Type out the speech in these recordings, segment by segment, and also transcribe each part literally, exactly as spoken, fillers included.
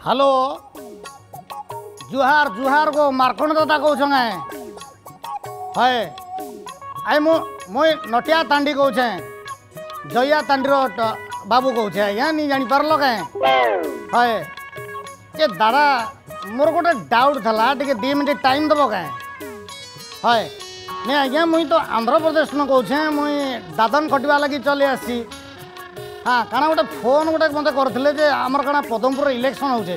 hello जुहार जुहार को मार्कंड दादा कौन है आई मु मुई नटिया तांडी कौचे जया तांडीर बाबू कौचे आज्ञा नहीं जानी पारल कहीं है ये दादा मोर गोटे डाउट था टे दी मिनट टाइम दब कहीं है नहीं आज्ञा मुई तो आंध्र प्रदेश में कौचे मुई दादन खटिया लगी चली आसी हाँ काना गोटे फोन गोटे मत करते आमर काना पदमपुर इलेक्शन हो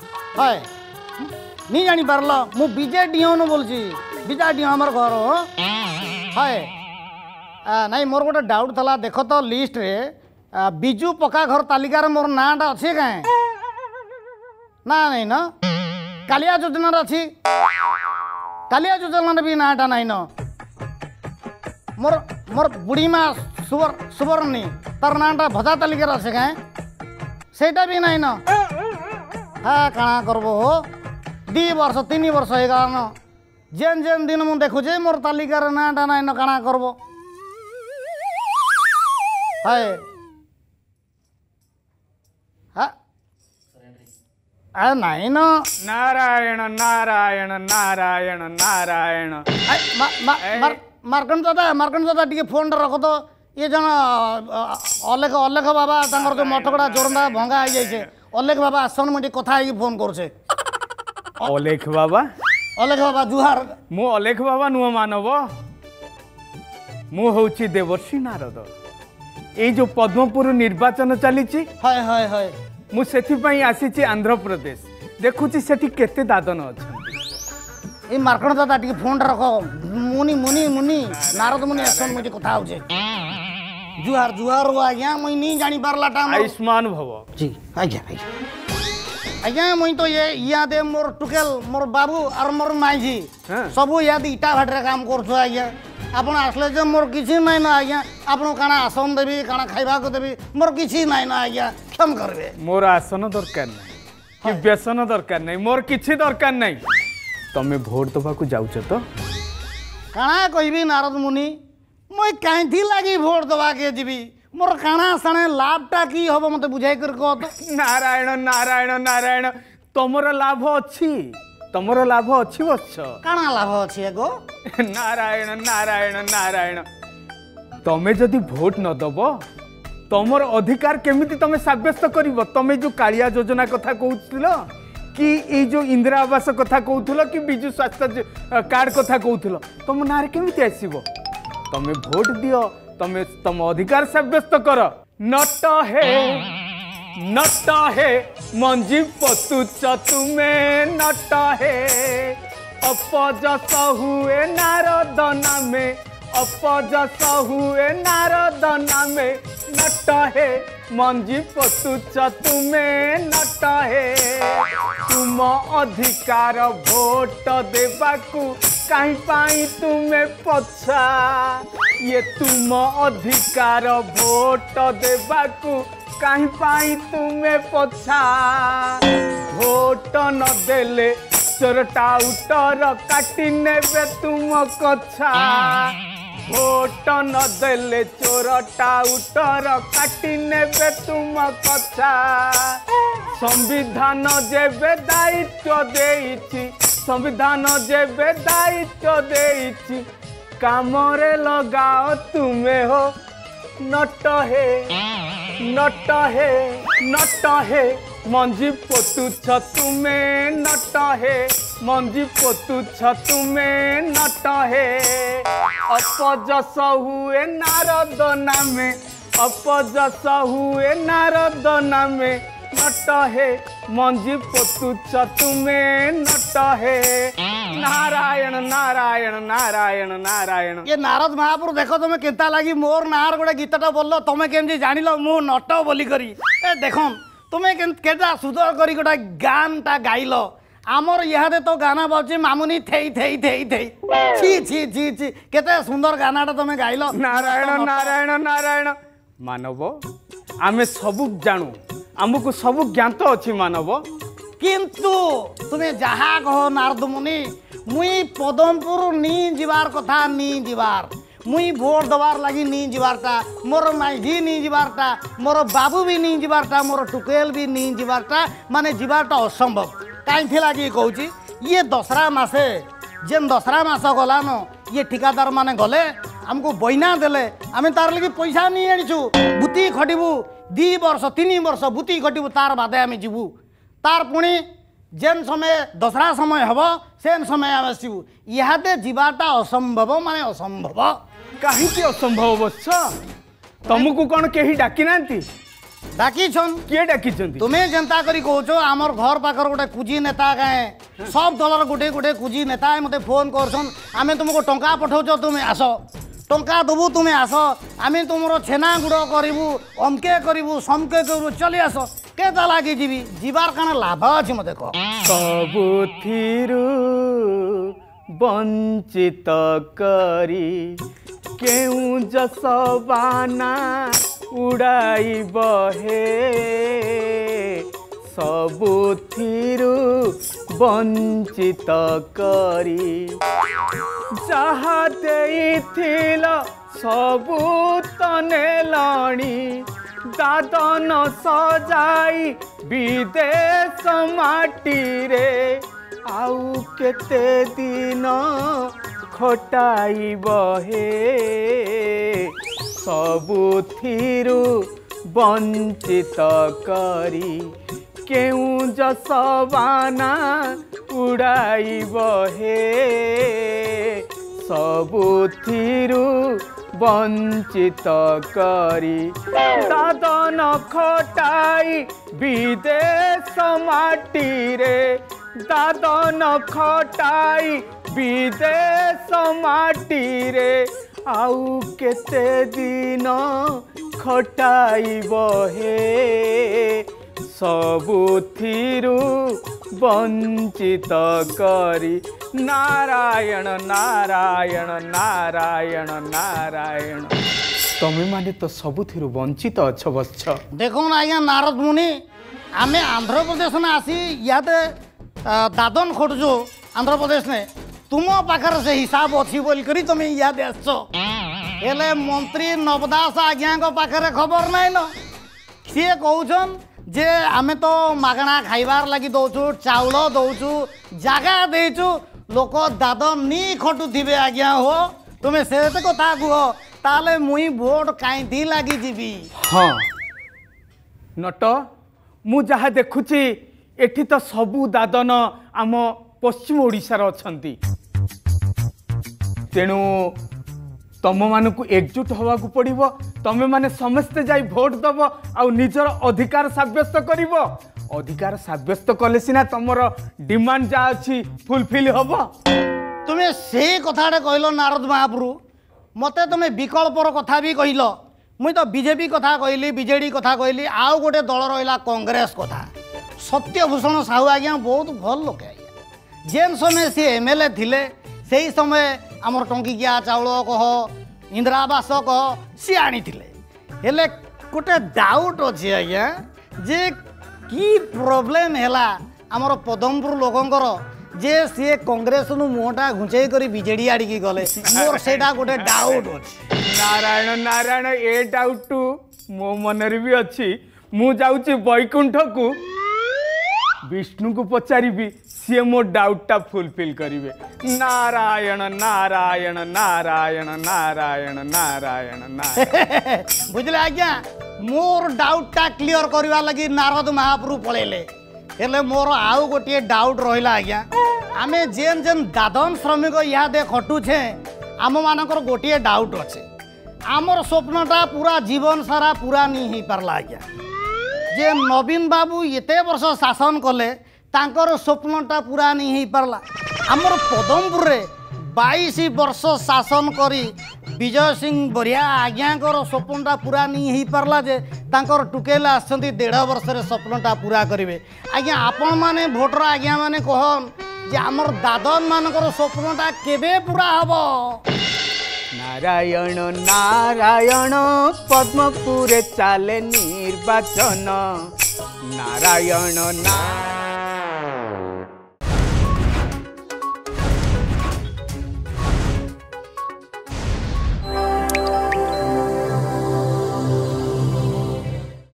नहीं जानी पारल मु विजय डिहन बोलছি विजय डिह आमर घर है नहीं मोर गोटे डाउट था देख तो लिस्ट रे बिजू पक्का घर तालिकार मोर नाटा अच्छे कहीं ना नहीं न कालिया योजना अच्छी कालिया योजना भी नाटा नहीं न मोर मोर बुढ़ी माँ सुवर सुवर्णी तार नाटा भजा तालिकार अच्छे कहीं सेटा भी नहीं न हाँ काଣା करबो हो दी वर्ष तीन वर्ष हो गला न जेन जेन दिन मु देखुचे मोर तालिकार नाटा नहीं न काଣା करबो है हाँ नहीं न नारायण नारायण नारायण नारायण मार्कंड दादा मार्कंड दादा टी फोन रख तो ये जन अलेख अलेख बाबा तांकर जो मठगड़ा जोरंदा भंगा हो जाए अलेख बाबा आसन मुझे कथा है फोन करे अलेख बाबा अलेख बाबा जुहार मु अलेख बाबा नुह मानव मु होची देवर्षि नारद ये जो पद्मपुर निर्वाचन चली हाय हाय हाय मु सेथिपाई आसीची आंध्र प्रदेश देखुची सेठी केते दादन अछन ए मार्कंड दादा टी फोन रख मुनि मुनि मुनि नारद मुनि आसन मुझे कथा हो जुहार जुहार हो आज्ञा मुई नहीं जानी पारला टाइम आयुष्मान भव जी आज्ञा आज्ञा मुई तो ये या दे मोर टुकेल मोर बाबू और मोर माई जी सब याद इटा भाटरे काम करछो आज्ञा आपण आसले जे मोर किछि नै ना आज्ञा आपण काना आसन देबी काना खाइबा को देबी मोर किछि नै ना आज्ञा क्षम करबे मोर आसन दरकार नै कि व्यसन दरकार नै मोर किछि दरकार नै तमे भोट दबा को जाउछ तो काना कहबी नारद मुनि मुई कांथी लागी भोट दबा के जीबी मोर काना सणे लाभटा की हबो मते बुझाई कर कह तो नारायण नारायण नारायण तमरो लाभ अछि तमरो लाभ अछि वत्स काना लाभ अछि एगो नारायण नारायण नारायण तमे जदि भोट न दबो तमर अधिकार केमिति तमे साब्यस्त करिवो तमे जो कालिया योजना कथा कहउथिलो कि ए जो इंदिरा आवास कथा कहउथिलो कि बिजु स्वास्थ्य कार्ड कथा कहउथिलो तम नारे केमिति आसीबो तमे भोट दियो तमे तम अधिकार साब्यस्त कर नट हे नट हे मंजी पतुच तुमे नट हे अपजस हुए नारद नामे अपजस हुए नारद नामे नट हे मंजी पतुच तुमे नट हे तुम अधिकार भोट देबाकू कहीं पाई तुमे पछा ये तुम अधिकार भोट देबाकू कहीं पाई तुमे पछा भोट न देले चोरटा उटर काटी नेबे तुम कछा भोट न देले चोरटा उटर काटी नेबे तुम कछा संविधान जेबे दायित्व देइछि संविधान जेबे दायित्व देइछि कामरे लगाओ तुमे हो नट हे नट हे नट हे मंजी पोतुछ तुमे नट हे मंजी पोतुछ तुमे नट हे अपजस हुए नारद नामे अपजस हुए नारद नामे नट हे मंजी पोतुछ तुमे नट हे नारायण नारायण नारायण नारायण ये नारद महापुर देखो तुम केता लगी मोर नार गोटे गीतटा बोल तुम केमती जान मु नट बोली करी ए देख तुम्हें केता सुंदर करी गोटे गानटा गाइल आमर इहादे तो गाना बाजी मामुनी थेई थेई थेई थेई छी छी छी छी केते सुंदर गानाटा तुम गाइल नारायण नारायण नारायण मानव आमे सब जानू आमको सब ज्ञात अच्छी मानव किंतु तुम्हें जहाँ कह नारद मुनि मुई पदमपुर नी जीवार कथा नी जीवार मुई भोट दबार लगी नहीं जीवारटा मोर माइझी नहीं जीवारटा मोर बाबू भी नहीं जीवारटा मोर टुकेल भी नहीं जीवारटा माने जीवारटा असंभव कहीं लगी कहूँ ये दसरा मासे जेन दसरा मास गलान ये ठिकादार माने गले आमको बइना देले आमे तार लगी पैसा नहीं आनीचु बुती खटिबू दी वर्ष तीन वर्ष बुती खटिबू तार बादे आमे जीवू तार पुणी जेन समय दसरा समय हब सेन समय आम आसबू इहादे जीवाटा असंभव माने असंभव कहीं असंभव बस तुमको कौन कहीं डाकी ना डाकी किए डाकी तुम्हें जनता करी कहो आमर घर पाखर गोटे कुजी नेता काए सब दलर गोटे गोटे कुजी नेता मते फोन करछन आमे तुमको टंका पठाउछ तुम्हें आस टंका दबू तुम्हें आस आमे तुमरो छेना गुड़ करू अमके करू समके करू चली आस के लगे जीवी जीवार काना लाभ अछि मते कह सबुथिरु वंचित करी केउ जसबाना उड़ाई बहे सबुथिरु वंचित करी जहा देइथिल सबु तनेलणी दादन सजाई विदेश माटी रे आउ केते दिन खटाई बहे सबुथिरु वंचित करी केउ जसबाना उड़ाई बहे सबुथिरु वंचित करी दादन खटाई विदेश माटी रे दादन खटाई विदेश माटी रे आउ केते दिन खटाई बहे सबुथिरु वंचित करी नारायण नारायण नारायण नारायण तमें माने तो सबुथिरु वंचित अच्छ बच्छ देखो ना आज्ञा नारद मुनि आमे आंध्र प्रदेश ने आसी यादे दादन खोटजो आंध्र प्रदेश ने तुम पाखर से हिसाब अच्छी बोल करी तुम याद आस मंत्री नवदास आज्ञा पाखे खबर नाई न सी कहन जे आमे तो मागणा खाइबार लगी दौचु चाउल दौचु जागा देचु लोक दादन नी खटुथिबे आज्ञा हो तुम्हें से कथा कह ताले मुई भोट कहीं लगी जीवी हाँ नट मु जहाँ देखुची एठी तो सबू दादन आम पश्चिम ओडिशार अछंती तेणु तुम मानक एकजुट हवा को पड़िबो तमे माने समस्ते जाई भोट दब आ निजर अधिकार साब्यस्त करिवो अधिकार साब्यस्त कले सिना तुमर डिमांड जा अछि फुलफिल हबो तुमे से कथाटे कहलो नारद महाप्रभु मते तुमे विकल्पर कथा भी कहलो मुई तो बीजेपी कथा कहली बीजेडी कथा कहली आउ गोटे दल रहिला कांग्रेस कथा सत्यभूषण साहू आज्ञा बहुत भल लोक आज्ञा जेन समय सी एमएलए थिले से समय आमर टंकिकिया चाउल कह इंदिरा आवास कह सी आनी हेले गोटे डाउट अच्छे आज्ञा जे की प्रोब्लेम हैला आमर पदमपुर लोकंकर जे सी कांग्रेस नु मुहटा घुंचई करी बीजेडी आड़ी गले मोर सेटा गोटे डाउट अछि नारायण नारायण ए डाउट मो मनरे भी अछि मु जाउची बैकुंठ को विष्णु को पचारिबी सी मो डाउटा फुलफिल करिवे नारायण नारायण नारायण नारायण नारायण नारायण बुझले आज्ञा मोर डाउटा क्लियर करवा लगी नारद महाप्रभु पळेले हेले मोर आउ गोटे डाउट रहिला आज्ञा आमे जेन जेन दादन श्रमिक या दे खटु छे आम मानकर गोटे डाउट अच्छे आमर स्वप्नटा पूरा जीवन सारा पूरा नहीं हो पारला आज्ञा जे नवीन बाबू एते वर्ष शासन कले तांकर स्वप्नटा पूरा नहीं हो पारला आमर पदमपुर रे बाईस वर्ष शासन करी विजय सिंह बरिया आज्ञाकर स्वप्नटा पूरा नहीं हो पारला जे तांकर टुकेल आसछंती डेढ़ वर्ष रे स्वप्नटा पूरा करिवे आज्ञा आपण माने भोटर आज्ञा माने कहन जे आमर दादन मानकर स्वप्नटा केबे पूरा हबो नारायण नारायण पद्मपुरे चाले निर्वाचन नारायण नारायण